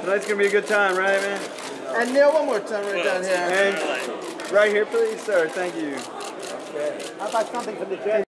Tonight's gonna be a good time, right, man? And Neil, one more time right down here. And right here, please, sir. Thank you. How about something from the judge?